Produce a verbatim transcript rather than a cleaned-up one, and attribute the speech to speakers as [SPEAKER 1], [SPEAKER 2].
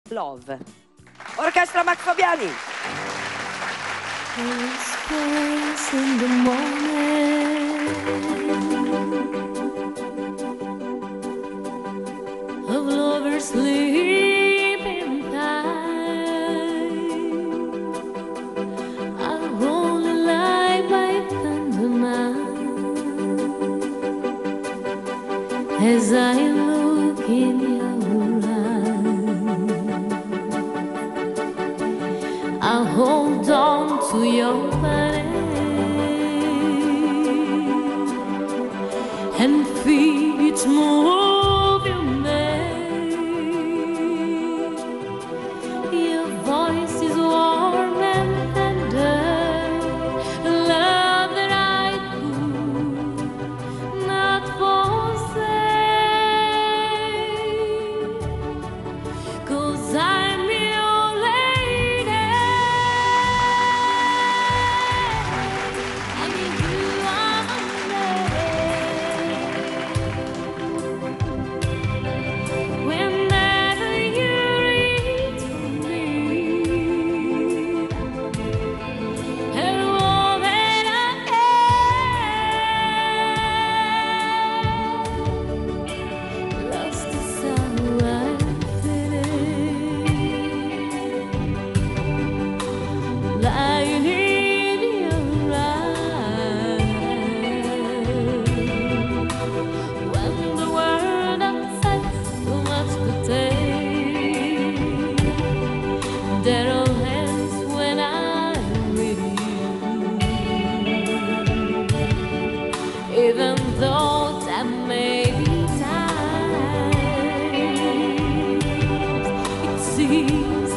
[SPEAKER 1] Love. Orchestra Max Fabiani.
[SPEAKER 2] In the morning of lovers sleeping tight, I'll only lie by thunder night as I look in your eyes. I'll hold on to your body and feel its movement. Your voice is warm and tender, a love that I could not forsake, 'cause I'm your lady and you are my lady. Whenever you reach for me, and all that I am, lost is how I feel, lying in your eyes. When the world outside so much to take, that all ends when I'm with you. Even though time may be times, it seems